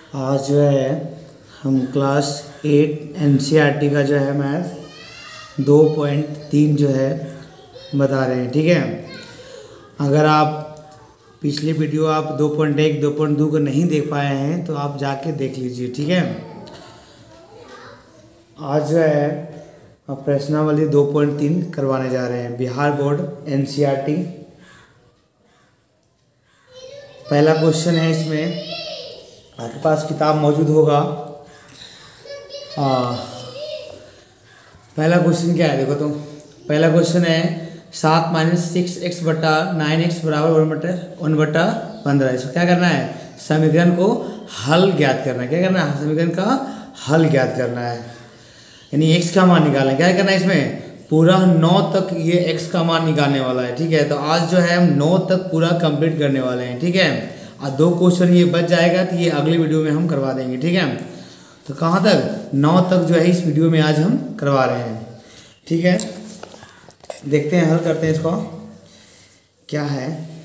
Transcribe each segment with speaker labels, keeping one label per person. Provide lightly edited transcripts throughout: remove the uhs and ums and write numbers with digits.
Speaker 1: आज जो है हम क्लास 8 एनसीईआरटी का जो है मैथ 2.3 जो है बता रहे हैं। ठीक है, अगर आप पिछली वीडियो आप 2.1 2.2 को नहीं देख पाए हैं तो आप जाके देख लीजिए। ठीक है, आज जो है आप प्रश्नावली 2.3 करवाने जा रहे हैं, बिहार बोर्ड एनसीईआरटी। पहला क्वेश्चन है, इसमें आपके पास किताब मौजूद होगा। पहला क्वेश्चन क्या है देखो, तो पहला क्वेश्चन है 7 - 6x बटा 9x बराबर 1/15। इसको क्या करना है, समीकरण को हल ज्ञात करना है। क्या करना है, समीकरण का हल ज्ञात करना है, यानी x का मान निकालना है। क्या करना है, इसमें पूरा 9 तक ये x का मान निकालने वाला है। ठीक है, तो आज जो है हम 9 तक पूरा कंप्लीट करने वाले हैं। ठीक है, और 2 क्वेश्चन ये बच जाएगा तो ये अगली वीडियो में हम करवा देंगे। ठीक है, तो कहाँ तक, 9 तक जो है इस वीडियो में आज हम करवा रहे हैं। ठीक है, देखते हैं, हल करते हैं इसको। क्या है,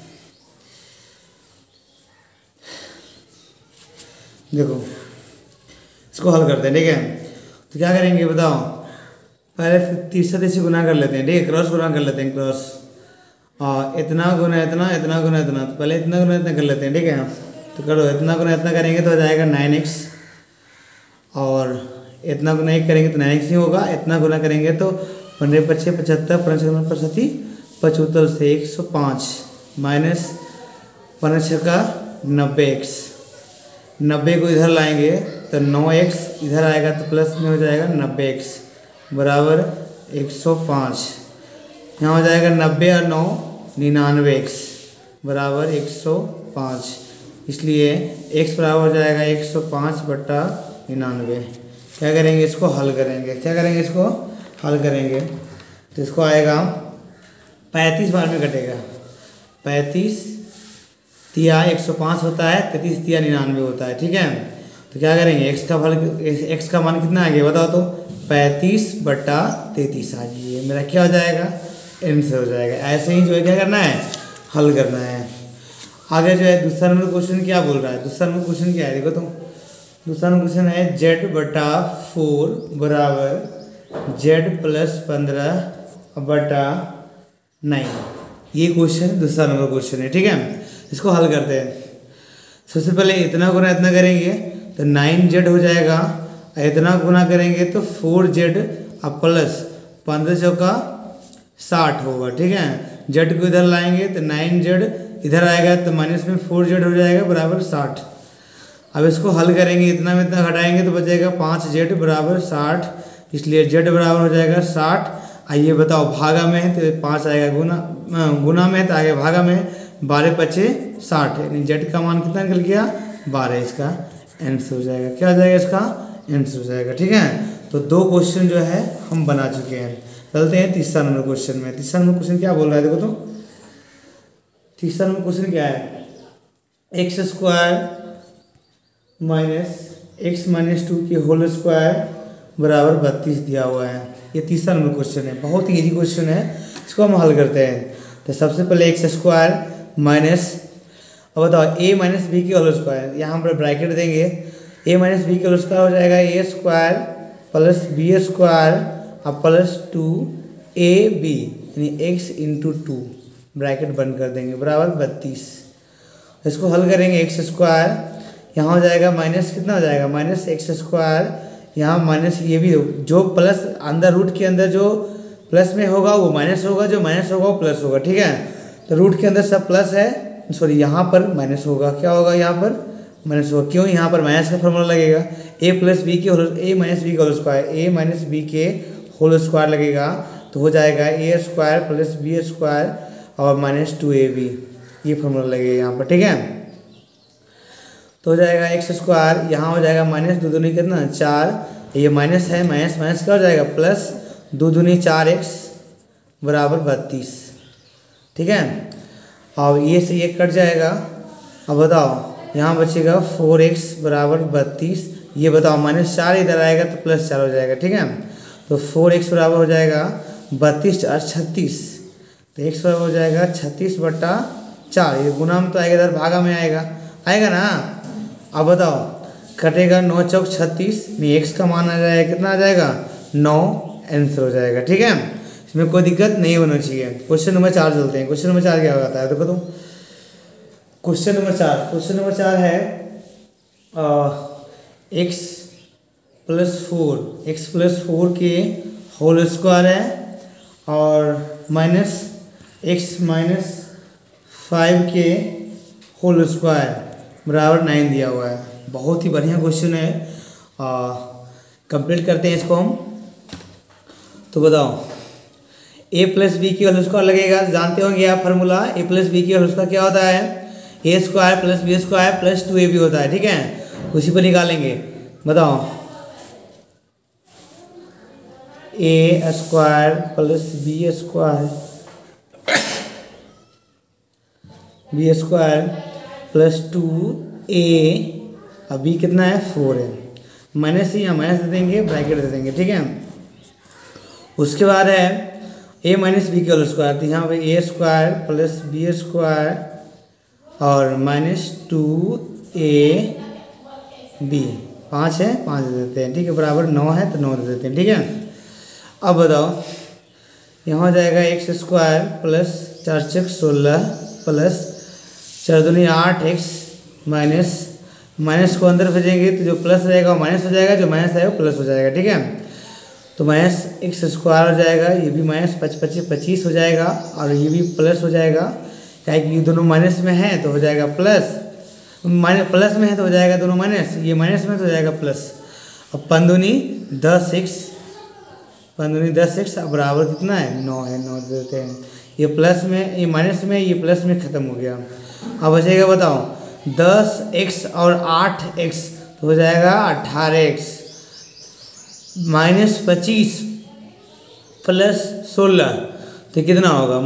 Speaker 1: देखो इसको हल करते हैं। ठीक है, तो क्या करेंगे बताओ, पहले 30 से गुना कर लेते हैं। ठीक है, क्रॉस गुना कर लेते हैं, क्रॉस। और इतना गुना इतना, इतना गुना इतना, तो पहले इतना गुना इतना कर लेते हैं। ठीक है, तो करो, इतना गुना इतना करेंगे तो हो जाएगा 9x, और इतना गुना 1 करेंगे तो 9x ही होगा। इतना गुना करेंगे तो 15 × 5 = 75, 5 × 7 = 75 से 105 माइनस 5 × 6 = 90x। 90 को इधर लाएंगे तो 9x इधर आएगा तो प्लस में हो जाएगा 90x बराबर 105। यहाँ हो जाएगा 90 और 9 99x बराबर 105। इसलिए x बराबर हो जाएगा 105/99। क्या करेंगे, इसको हल करेंगे। क्या करेंगे, इसको हल करेंगे तो इसको आएगा 35 बार में कटेगा। 35 तिया 105 होता है, 33 तिया 99 होता है। ठीक है, तो क्या करेंगे, x का मान कितना आ गया बताओ, तो 35/33 आ गया। मेरा क्या हो जाएगा, आंसर हो जाएगा। ऐसे ही जो है क्या करना है, हल करना है। आगे जो है दूसरा नंबर क्वेश्चन क्या बोल रहा है, दूसरा नंबर क्वेश्चन क्या है देखो, तो दूसरा नंबर क्वेश्चन है z/4 बराबर z + 15/9। ये क्वेश्चन दूसरा नंबर क्वेश्चन है। ठीक है, इसको हल करते हैं। सबसे पहले इतना गुना इतना करेंगे तो 9z हो जाएगा, इतना गुना करेंगे तो 4z और प्लस 15 चौका 60 होगा। ठीक है, z को इधर लाएंगे तो 9z इधर आएगा तो माइनस में 4z हो जाएगा बराबर 60। अब इसको हल करेंगे, इतना में इतना घटाएंगे तो बचेगा 5z बराबर 60। इसलिए z बराबर हो जाएगा 60। आइए बताओ, भागा में है तो 5 आएगा, गुना में है तो आएगा भागा में। 12 × 5 = 60, यानी z का मान कितना निकल गया, 12। इसका आंसर हो जाएगा, क्या हो जाएगा, इसका आंसर हो जाएगा। ठीक है, तो 2 क्वेश्चन जो है हम बना चुके हैं। चलते हैं तीसरा नंबर क्वेश्चन में। तीसरा नंबर क्वेश्चन क्या बोल रहा है देखो, तो तीसरा नंबर क्वेश्चन क्या है, x² - x - 2 की होल स्क्वायर बराबर 32 दिया हुआ है। ये तीसरा नंबर क्वेश्चन है, बहुत ही इजी क्वेश्चन है। इसको हम हल करते हैं। तो सबसे पहले x² माइनस, अब बताओ a - b की होल स्क्वायर, यहाँ पर ब्रैकेट देंगे। a - b की होल स्क्वायर हो जाएगा a² + b² और प्लस 2ab, यानी x × 2, ब्रैकेट बंद कर देंगे बराबर 32। इसको हल करेंगे, x², यहाँ हो जाएगा माइनस, कितना हो जाएगा, -x²। यहाँ माइनस, ये भी जो प्लस अंदर रूट के अंदर जो प्लस में होगा वो माइनस होगा, जो माइनस होगा वो प्लस होगा। ठीक है, तो रूट के अंदर सब प्लस है, सॉरी यहाँ पर माइनस होगा। क्या होगा, यहाँ पर माइनस होगा। क्यों, यहाँ पर माइनस का फॉर्मूला लगेगा, a + b की होल, a - b का होल स्क्वायर, a - b के होल स्क्वायर लगेगा तो हो जाएगा a² + b² और -2ab, ये फॉर्मूला लगेगा यहाँ पर। ठीक है, तो हो जाएगा x², यहाँ हो जाएगा माइनस 2 दूनी कितना 4, ये माइनस है, माइनस माइनस क्या हो जाएगा प्लस, 2 दूनी 4x बराबर 32। ठीक है, और ये से ये कट जाएगा। अब बताओ, यहाँ बचेगा 4x बराबर 32। ये बताओ -4 इधर आएगा तो +4 हो जाएगा। ठीक है, तो 4x बराबर हो जाएगा 32 और 36, तो x बराबर हो जाएगा 36/4। ये गुना में तो आएगा, इधर भागा में आएगा, आएगा ना। अब बताओ, कटेगा 9 चौक 36, नहीं एक्स का मान आ जाएगा कितना आ जाएगा 9, आंसर हो जाएगा। ठीक है, इसमें कोई दिक्कत नहीं होना चाहिए। क्वेश्चन नंबर 4 चलते हैं। क्वेश्चन नंबर 4 क्या होता है देखो तो। क्वेश्चन नंबर 4 है x प्लस 4 के होल स्क्वायर है और माइनस x माइनस 5 के होल स्क्वायर बराबर 9 दिया हुआ है। बहुत ही बढ़िया क्वेश्चन है। कंप्लीट करते हैं इसको हम। तो बताओ a प्लस बी की होल स्क्वायर लगेगा, जानते होंगे आप फार्मूला। a प्लस बी की होल स्क्वायर क्या होता है, a square plus B square plus 2ab होता है। ठीक है, उसी पर निकालेंगे। बताओ a square plus B square plus 2a, अभी कितना है 4 है, माइनस से यहाँ माइनस दे देंगे, ब्रैकेट दे देंगे। ठीक है, उसके बाद है a माइनस बी की होल स्क्वायर, तो यहाँ पे a square plus B square और माइनस 2ab, 5 है 5 दे देते हैं। ठीक है, बराबर 9 है तो 9 दे देते हैं। ठीक है, अब बताओ यहाँ हो जाएगा एक्स स्क्वायर प्लस 4 चौक 16 प्लस 4 दूनी 8x माइनस को अंदर भेजेंगे तो जो प्लस रहेगा वो माइनस हो जाएगा, जो माइनस आएगा वो प्लस हो जाएगा। ठीक है, तो माइनस एक्स स्क्वायर हो जाएगा, ये भी माइनस 25 हो जाएगा और ये भी प्लस हो जाएगा, क्या कि ये दोनों माइनस में है तो हो जाएगा प्लस, माइनस प्लस में है तो हो जाएगा दोनों माइनस, ये माइनस में तो हो जाएगा प्लस। अब 5 दूनी 10x अब बराबर कितना है 9 है, 9 देते हैं। ये प्लस में, ये माइनस में, ये प्लस में ख़त्म हो गया। अब बचेगा बताओ 10x और 8x तो हो जाएगा 18x माइनस 25 प्लस 16 तो कितना होगा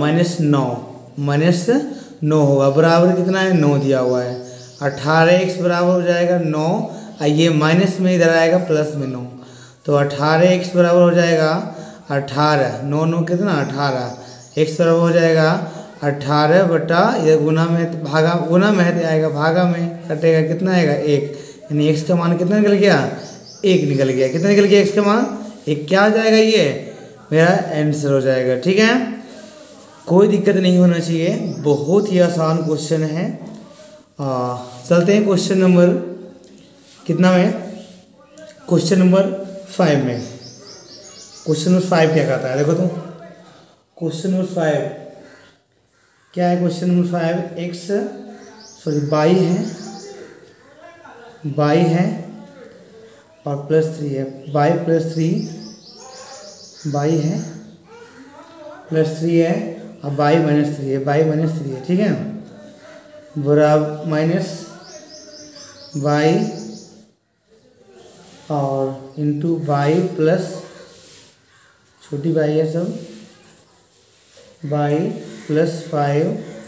Speaker 1: -9 होगा, बराबर कितना है 9 दिया हुआ है। 18x बराबर हो जाएगा 9 और ये माइनस में इधर आएगा प्लस में 9, तो 18x बराबर हो जाएगा 18, 9 कितना 18, x बराबर हो जाएगा 18 बटा, ये गुना में भागा, गुना में है तो आएगा भागा में, कटेगा कितना आएगा 1, यानी x का मान कितना निकल गया 1 निकल गया। कितना निकल गया x का मान 1, क्या हो जाएगा ये मेरा आंसर हो जाएगा। ठीक है, कोई दिक्कत नहीं होना चाहिए, बहुत ही आसान क्वेश्चन है। चलते हैं क्वेश्चन नंबर कितना में, क्वेश्चन नंबर 5 में। क्वेश्चन नंबर 5 क्या कहता है देखो तो। क्वेश्चन नंबर 5 क्या है, क्वेश्चन नंबर 5 बाई है और प्लस 3 है, बाई प्लस 3 बाई है प्लस 3 है और बाई माइनस 3 है, बाई माइनस 3 है। ठीक है, बराबर माइनस बाई और इंटू बाई प्लस छोटी बाई है सब, बाई प्लस 5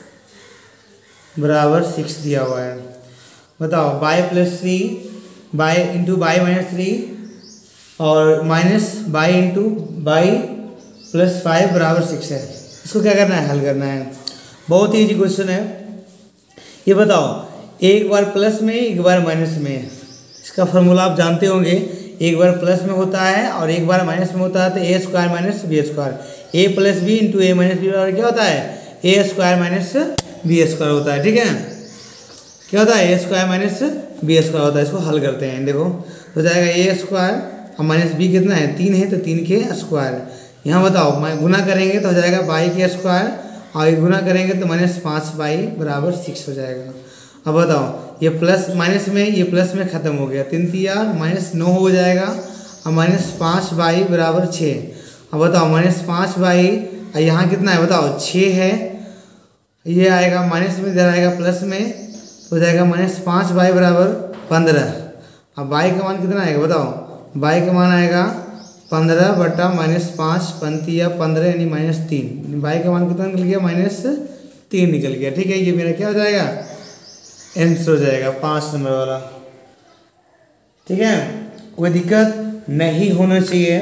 Speaker 1: बराबर 6 दिया हुआ है। बताओ y plus 3 y into y minus 3 और minus y into y plus 5 बराबर 6 है। इसको क्या करना है, हल करना है। बहुत ही इजी क्वेश्चन है। ये बताओ एक बार प्लस में एक बार माइनस में, इसका फॉर्मूला आप जानते होंगे, एक बार प्लस में होता है और एक बार माइनस में होता है, तो A square minus B square, A plus B into A minus B बराबर क्या होता है A square minus B square होता है। ठीक है, क्या होता है A square minus B square होता है। इसको हल करते हैं, देखो हो जाएगा ए स्क्वायर और माइनस बी कितना है 3 है तो 3 के स्क्वायर। यहाँ बताओ गुना करेंगे तो हो जाएगा बाई के स्क्वायर और गुना करेंगे तो -5 बाई बराबर 6 हो जाएगा। अब बताओ ये प्लस माइनस में, ये प्लस में ख़त्म हो गया, 3 तिया -9 हो जाएगा और -5 बाई बराबर 6। अब बताओ -5 बाई यहाँ कितना है बताओ 6 है, ये आएगा माइनस में, इधर आएगा प्लस में, हो जाएगा -5 बाई बराबर 15। अब बाई का मान कितना आएगा बताओ, बाई का मान आएगा 15 बटा -5 पंतिया 15 यानी -3, बाई का मान कितना निकल गया -3 निकल गया। ठीक है, ये मेरा क्या हो जाएगा आंसर हो जाएगा 5 नंबर वाला। ठीक है, कोई दिक्कत नहीं होना चाहिए,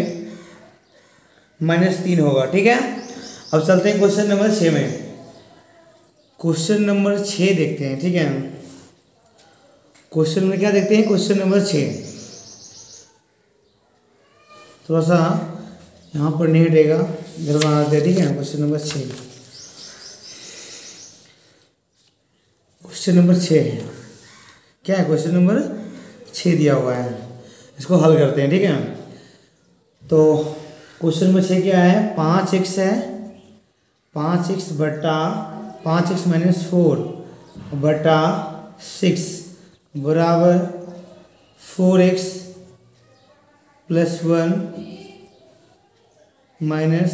Speaker 1: -3 होगा। ठीक है, अब चलते हैं क्वेश्चन नंबर 6 में। क्वेश्चन नंबर 6 देखते हैं। ठीक है, क्वेश्चन में क्या देखते हैं, क्वेश्चन नंबर 6। थोड़ा सा यहाँ पर नहीं हटेगा, इधर बना देते हैं, ठीक है। क्वेश्चन नंबर 6, क्वेश्चन नंबर 6 है, क्या है, क्वेश्चन नंबर 6 दिया हुआ है, इसको हल करते हैं, ठीक है। तो क्वेश्चन नंबर 6 क्या है, 5x है, 5x बटा 5x माइनस 4 बटा 6 बराबर 4x plus 1 minus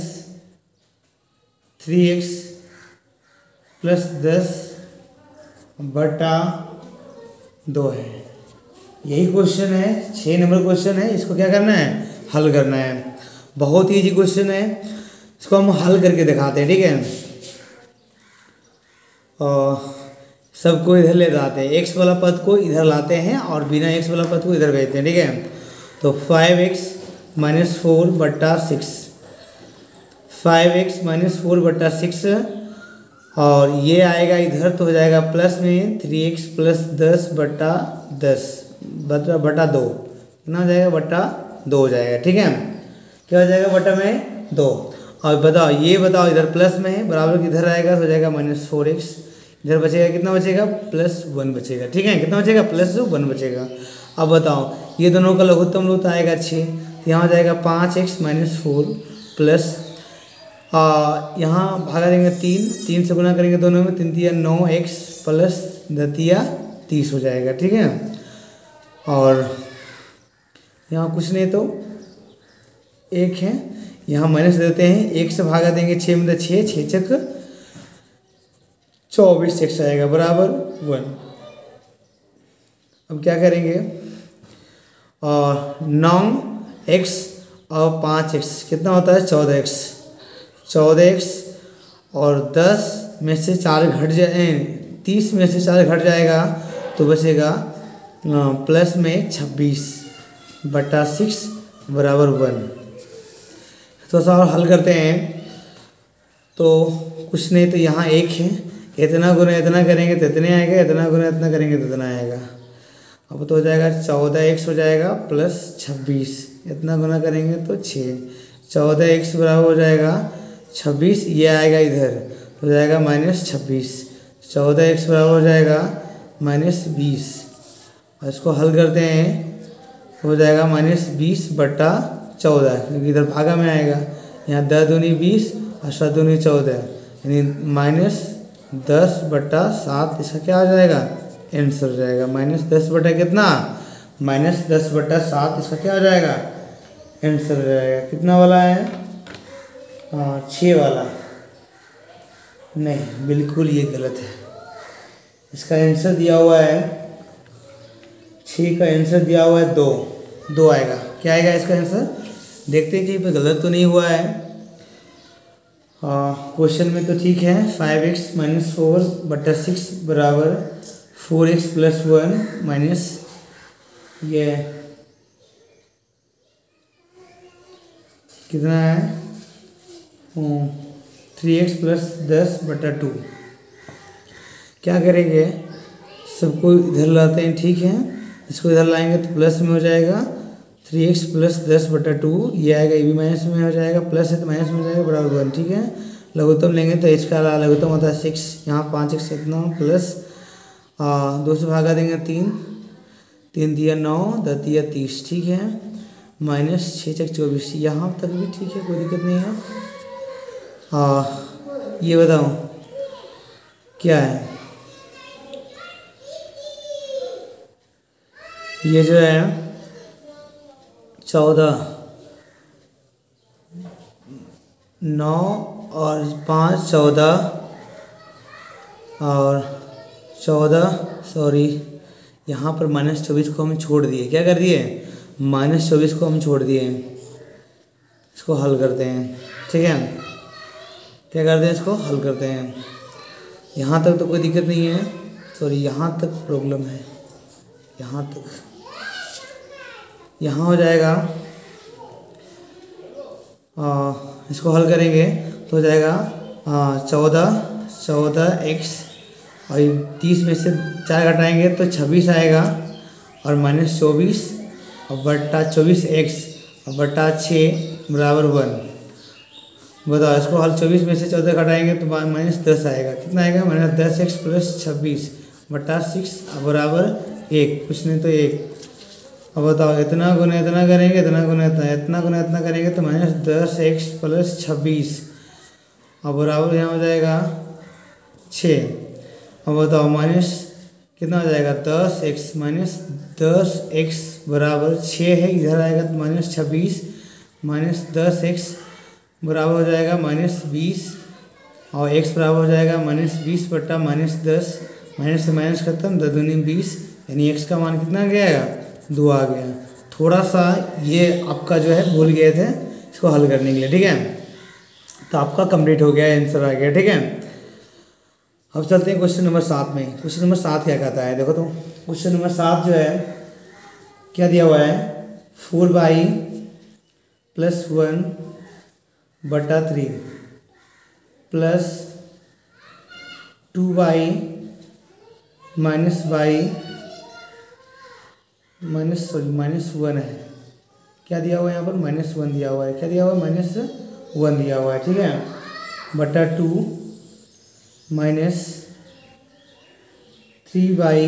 Speaker 1: 3x plus 10 बटा 2 है। यही क्वेश्चन है, 6 नंबर क्वेश्चन है। इसको क्या करना है, हल करना है। बहुत ही इजी क्वेश्चन है, इसको हम हल करके दिखाते हैं, ठीक है। और सबको इधर ले जाते हैं, एक्स वाला पद को इधर लाते हैं और बिना एक्स वाला पद को इधर भेजते हैं, ठीक है। तो 5x माइनस 4 बट्टा 6, 5x माइनस 4 बट्टा 6, और ये आएगा इधर तो हो जाएगा प्लस में 3x प्लस 10 बट्टा 10 बटा 2, कितना हो जाएगा, बट्टा 2 हो जाएगा, ठीक है। क्या हो जाएगा, बटा में 2। और बताओ, ये बताओ, इधर प्लस में है, बराबर किधर आएगा, तो हो जाएगा माइनस 4x, इधर बचेगा कितना बचेगा, प्लस 1 बचेगा, ठीक है। कितना बचेगा, प्लस 1 बचेगा। अब बताओ, ये दोनों का लघुत्तम लूप आएगा 6, तो यहाँ हो जाएगा 5x माइनस 4 प्लस, यहाँ भागा देंगे 3 से गुना करेंगे दोनों में, 3 तिया 9x प्लस 10 30 हो जाएगा, ठीक है। और यहाँ कुछ नहीं तो 1 है, यहाँ माइनस देते हैं, 1 से भागा देंगे 6 में, 6 चक 24 x आएगा बराबर 1। अब क्या करेंगे, और 9x और 5x कितना होता है, 14x, और 10 में से 4 घट जाए, 30 में से 4 घट जाएगा तो बचेगा प्लस में 26 बटा 6 बराबर 1। तो सवाल हल करते हैं। तो कुछ नहीं तो यहाँ 1 है, इतना गुना इतना करेंगे तो इतने आएगा, इतना गुना इतना करेंगे तो इतना आएगा। अब तो हो जाएगा 14x हो जाएगा प्लस 26, इतना गुना करेंगे तो 6, 14x बराबर हो जाएगा 26, ये आएगा इधर हो जाएगा माइनस 26, 14x बराबर हो जाएगा माइनस 20, और इसको हल करते हैं, हो जाएगा माइनस 20 बटा 14, क्योंकि इधर भागा में आएगा, यहाँ 10 दूनी 20 और 7 दूनी 14, यानी माइनस 10 बटा 7, इसका क्या हो जाएगा, आंसर हो जाएगा माइनस 10 बटा कितना, माइनस 10 बटा 7, इसका क्या हो जाएगा, आंसर हो जाएगा। कितना वाला है, 6 वाला, नहीं बिल्कुल ये गलत है। इसका आंसर दिया हुआ है 6 का आंसर दिया हुआ है 2 आएगा। क्या आएगा इसका आंसर, देखते हैं कहीं पर गलत तो नहीं हुआ है। क्वेश्चन में तो ठीक है, 5x माइनस 4 बटा 6 बराबर 4x प्लस 1 माइनस ये कितना है 3x प्लस 10 बटा 2। क्या करेंगे, सबको इधर लाते हैं, ठीक है। इसको इधर लाएंगे तो प्लस में हो जाएगा 3x प्लस 10 बटा 2, ये आएगा, ये भी माइनस में हो जाएगा, प्लस है तो माइनस में हो जाएगा बराबर 1, ठीक है। लघुत्तम लेंगे तो h का लघुत्तम होता है 6, यहाँ 5x इतना प्लस 2 से भागा देंगे 3 दिया 9 10 दिया 30, ठीक है, माइनस 6 चक 24, यहाँ तक भी ठीक है, कोई दिक्कत नहीं है। ये बताओ क्या है, ये जो है 14 9 और 5 14 और 14 सॉरी यहाँ पर माइनस 24 को हम छोड़ दिए, क्या कर दिए, माइनस 24 को हम छोड़ दिए। इसको हल करते हैं, ठीक है, क्या करते हैं, इसको हल करते हैं। यहाँ तक तो कोई दिक्कत नहीं है, सॉरी यहाँ तक प्रॉब्लम है, यहाँ तक, यहाँ हो जाएगा, इसको हल करेंगे तो हो जाएगा 14x और 30 में से 4 घटाएंगे तो 26 आएगा, और -24 और बट्टा 24x और बट्टा 6 बराबर 1। बताओ इसको हल 24 में से 14 घटाएंगे तो -10 आएगा। कितना आएगा? -10x + 26 बट्टा 6 बराबर 1, कुछ नहीं तो 1। अब बताओ इतना गुना इतना करेंगे, इतना गुना इतना करेंगे तो -10x + 26 अब बराबर यहाँ हो जाएगा 6। अब बताओ माइनस कितना हो जाएगा? 10x -10x बराबर 6 है, इधर आएगा तो -26 -10x बराबर हो जाएगा -20 और x बराबर हो जाएगा -20 बट्टा -10। माइनस से माइनस खत्म, 10 दूनी 20, यानी x का मान कितना आ गया? 2 आ गया। थोड़ा सा ये आपका जो है भूल गए थे इसको हल करने के लिए, ठीक है। तो आपका कंप्लीट हो गया, आंसर आ गया, ठीक है। अब चलते हैं क्वेश्चन नंबर 7 में। क्वेश्चन नंबर 7 क्या कहता है? देखो तो क्वेश्चन नंबर 7 जो है क्या दिया हुआ है? 4y + 1 बटा 3 प्लस 2y -1 है। क्या दिया हुआ है यहाँ पर? -1 दिया हुआ है। क्या दिया हुआ है? -1 दिया हुआ है, ठीक है। बटा 2 -3y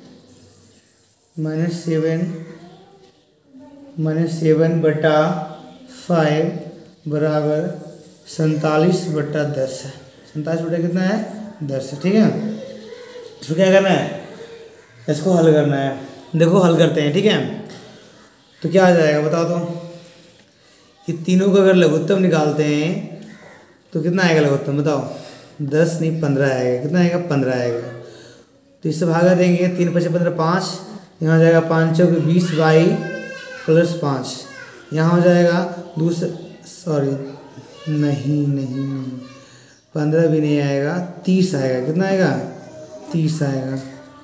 Speaker 1: -7 बटा 5 बराबर 47 बटा 10 है। 47 बटा कितना है? 10 है, ठीक है। इसको क्या करना है? इसको हल करना है। देखो हल करते हैं, ठीक है। तो क्या आ जाएगा बताओ तो? ये तीनों का अगर लघुत्तम निकालते हैं तो कितना आएगा लघुत्तम? बताओ। 10 नहीं 15 आएगा। कितना आएगा? 15 आएगा। तो इससे भागा देंगे, 3 × 5 = 15, 5 यहाँ हो जाएगा, 5 × 4 = 20y + 5 यहाँ हो जाएगा दूसरा, सॉरी नहीं 15 भी नहीं आएगा, 30 आएगा। कितना आएगा? 30 आएगा।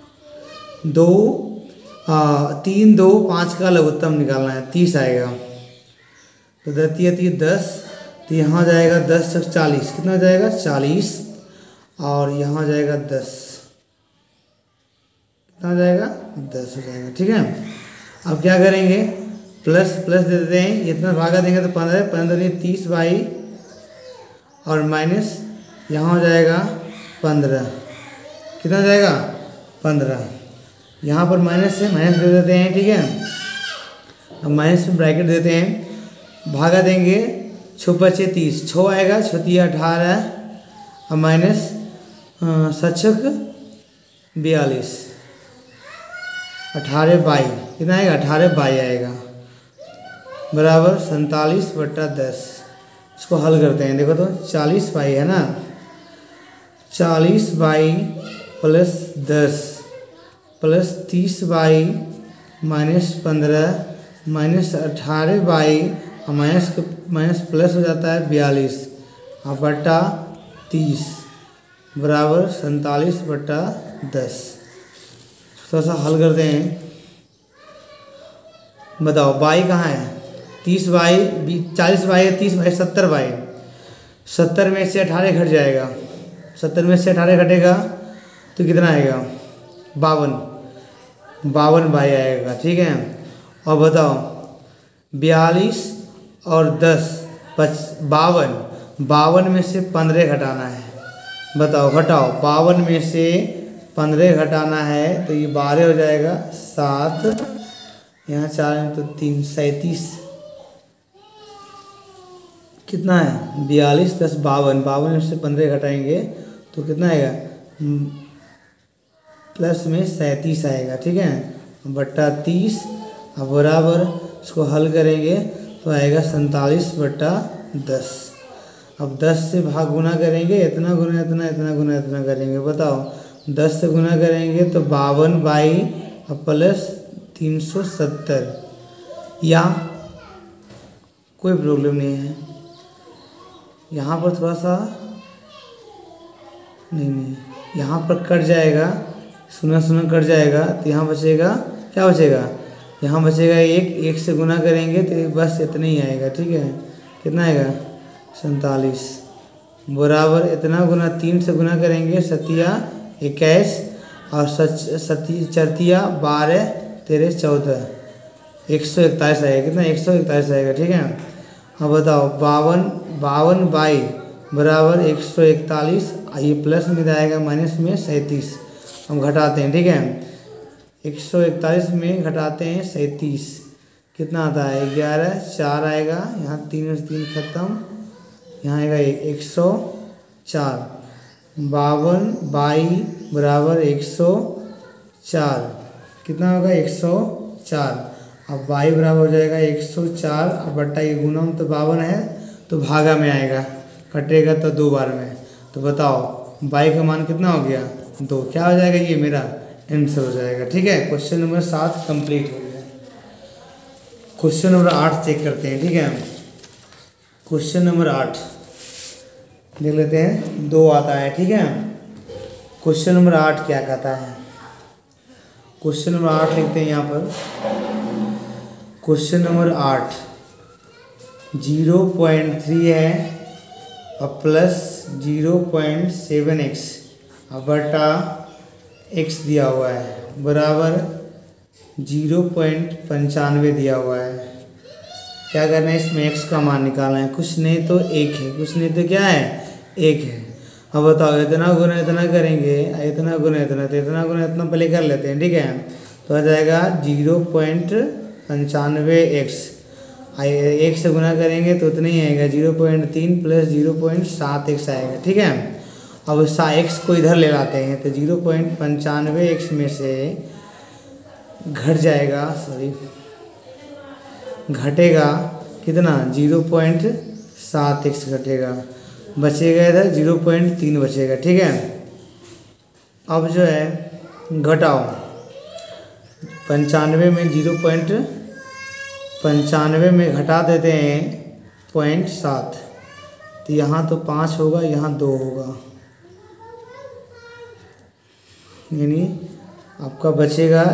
Speaker 1: 3 2 5 का लघुत्तम निकालना है, 30 आएगा। तो 30 10, तो यहाँ जाएगा 10 × 40, कितना हो जाएगा? 40 और यहाँ हो जाएगा 10, कितना हो जाएगा? 10 हो जाएगा, ठीक है। अब क्या करेंगे? प्लस प्लस दे देते हैं, इतना भागा देंगे तो 15 15 30y और माइनस यहाँ हो जाएगा 15, कितना हो जाएगा? 15। यहाँ पर माइनस से माइनस दे देते हैं, ठीक है। अब माइनस में ब्रैकेट देते हैं, भागा देंगे 6 × 5 = 30, 6 आएगा, 6 × 3 = 18 और माइनस 7 × 42 18y, कितना आएगा? 18y आएगा बराबर 47 बटा 10। इसको हल करते हैं, देखो तो 40y है ना, 40y + 10 + 30y -15 -18y और माइनस प्लस हो जाता है 42 और बटा 30 बराबर 47 बटा 10। थोड़ा सा हल करते हैं, बताओ y कहाँ है? 30y 40y है, 30y 70y, 70 में से 18 घट जाएगा, 70 में से 18 घटेगा तो कितना आएगा? 52y आएगा, ठीक है। और बताओ 42 और 10 52 में से 15 घटाना है। बताओ घटाओ, 52 में से 15 घटाना है तो ये 12 हो जाएगा, 7 यहाँ 4 तो 3 37, कितना है? 42 + 52 में से 15 घटाएंगे तो कितना आएगा? प्लस में 37 आएगा, ठीक है, बटा 30 अब बराबर इसको हल करेंगे तो आएगा 47 बटा 10। अब 10 से भाग गुना करेंगे, इतना गुना इतना, इतना गुना इतना करेंगे। बताओ 10 से गुना करेंगे तो 52y प्लस 370, या कोई प्रॉब्लम नहीं है। यहाँ पर थोड़ा सा नहीं यहाँ पर कट जाएगा, सुना कट जाएगा तो यहाँ बचेगा, क्या बचेगा? यहाँ बचेगा 1 से गुना करेंगे तो बस इतना ही आएगा, ठीक है। कितना आएगा? 47 बराबर इतना गुना 3 से गुना करेंगे, 7 × 21 और 7 × 4 = 12 तेरे 14, 141 आएगा। कितना? 141 आएगा। ठीक है, अब बताओ 52 बाई बराबर 141, ये प्लस में जाएगा माइनस में 37। हम घटाते हैं। ठीक है, 141 में घटाते हैं 37, कितना आता है? 11, 4 आएगा, यहाँ 3 से 3 खत्म, यहाँ आएगा 104। 52 बाई बराबर 104, कितना होगा? 104। अब बाई बराबर हो जाएगा 104, अब बट्टा ये गुणम तो 52 है तो भागा में आएगा, कटेगा तो 2 बार में। तो बताओ बाई का मान कितना हो गया? 2। क्या हो जाएगा? ये मेरा आंसर हो जाएगा। ठीक है, क्वेश्चन नंबर 7 कंप्लीट हो गया। क्वेश्चन नंबर 8 चेक करते हैं। ठीक है, क्वेश्चन नंबर 8 देख लेते हैं, 2 आता है। ठीक है, क्वेश्चन नंबर 8 क्या कहता है? क्वेश्चन नंबर 8 लिखते हैं यहाँ पर। क्वेश्चन नंबर 8 0.3 है और प्लस 0.7x बटा x दिया हुआ है बराबर 0.95 दिया हुआ है। क्या करना है? इसमें x का मान निकालना है। कुछ नहीं तो 1 है, कुछ नहीं तो क्या है? 1 है। अब बताओ इतना गुना इतना करेंगे, इतना गुना इतना, तो इतना गुना इतना पहले कर लेते हैं। ठीक है, तो आ जाएगा 0.95x, 1 से गुना करेंगे तो उतना ही आएगा, 0.3 प्लस 0.7x आएगा। ठीक है, अब x को इधर ले लाते हैं तो 0.95x में से घट जाएगा, घटेगा कितना? 0.7x घटेगा, बचेगा इधर 0.3 बचेगा। ठीक है, अब जो है घटाओ 95 में 0.95 में घटा देते हैं 0.7, तो यहाँ तो 5 होगा, यहाँ 2 होगा, यानी आपका बचेगा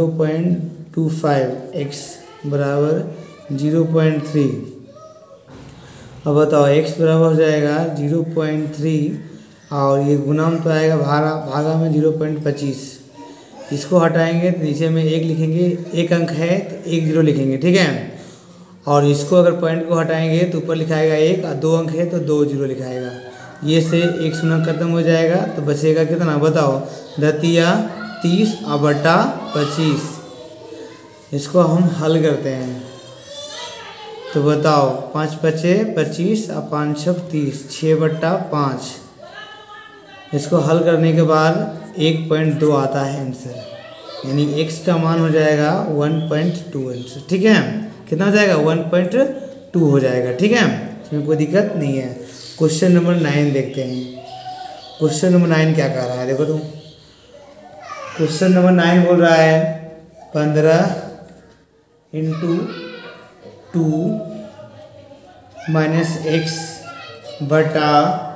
Speaker 1: 0.25x बराबर 0.3। अब बताओ x बराबर हो जाएगा 0.3 और ये गुणम तो आएगा भागा में 0.25। इसको हटाएंगे तो नीचे में 1 लिखेंगे, 1 अंक है तो 1 0 लिखेंगे। ठीक है, और इसको अगर पॉइंट को हटाएंगे तो ऊपर लिखाएगा 1 और 2 अंक है तो 2 0 लिखाएगा। ये से 1 शून्य खत्म हो जाएगा तो बचेगा कितना? बताओ 30 और बटा 25। इसको हम हल करते हैं तो बताओ 5 पचे 25 और 5 छक 30, 6/5। इसको हल करने के बाद 1.2 आता है आंसर, यानी x का मान हो जाएगा 1.2 आंसर। ठीक है, कितना हो जाएगा? 1.2 हो जाएगा। ठीक है, इसमें कोई दिक्कत नहीं है। क्वेश्चन नंबर 9 देखते हैं। क्वेश्चन नंबर 9 क्या कह रहा है? देखो तुम, क्वेश्चन नंबर 9 बोल रहा है 15 × 2 - x बटा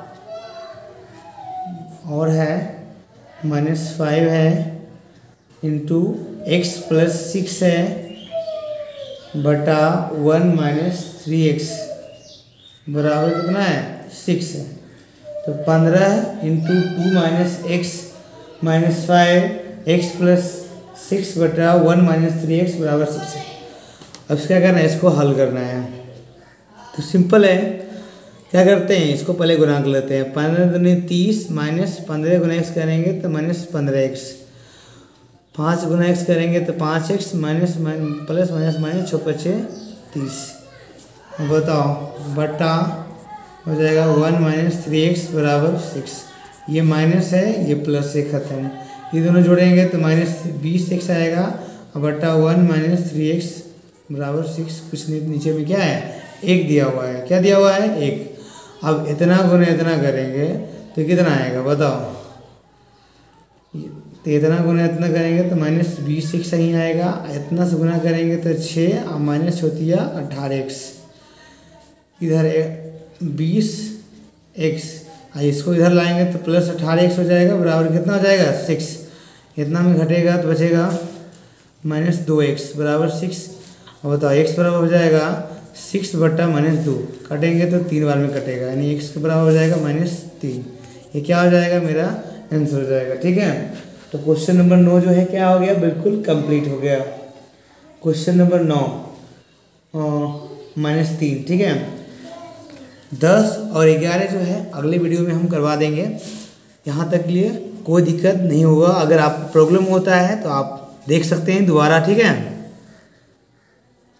Speaker 1: और है -5 है इंटू x + 6 है बटा 1 - 3x बराबर कितना है? 6 है। तो 15 × 2 - x -5 x + 6 बटा 1 - 3x बराबर 6 है। अब क्या करना है? इसको हल करना है। तो सिंपल है, क्या करते हैं? इसको पहले गुणा कर लेते हैं। 15 दूनी 30 -15 गुना x करेंगे तो -15x, 5 गुना x करेंगे तो 5x प्लस माइनस 6 × 30। बताओ बटा हो जाएगा 1 - 3x बराबर 6। ये माइनस है, ये प्लस से खत्म, ये दोनों जोड़ेंगे तो -20x आएगा और बटा 1 - 3x बराबर 6। कुछ नहीं, नीचे में क्या है? 1 दिया हुआ है। क्या दिया हुआ है? 1। अब इतना गुना इतना करेंगे तो कितना आएगा? बताओ, तो इतना गुना इतना करेंगे तो -20x ही आएगा। इतना से गुना करेंगे तो 6 और माइनस होती है 18x, इधर 20x, इसको इधर लाएंगे तो प्लस 18x हो जाएगा बराबर कितना हो जाएगा? 6। इतना में घटेगा तो बचेगा -2x बराबर 6। अब बताओ x बराबर हो जाएगा 6 बटा -2, कटेंगे तो 3 बार में कटेगा, यानी x के बराबर हो जाएगा -3। ये क्या हो जाएगा? मेरा आंसर हो जाएगा। ठीक है, तो क्वेश्चन नंबर 9 जो है क्या हो गया? बिल्कुल कंप्लीट हो गया। क्वेश्चन नंबर 9 -3, ठीक है। 10 और 11 जो है अगले वीडियो में हम करवा देंगे। यहाँ तक के लिए कोई दिक्कत नहीं होगा। अगर आप प्रॉब्लम होता है तो आप देख सकते हैं दोबारा, ठीक है।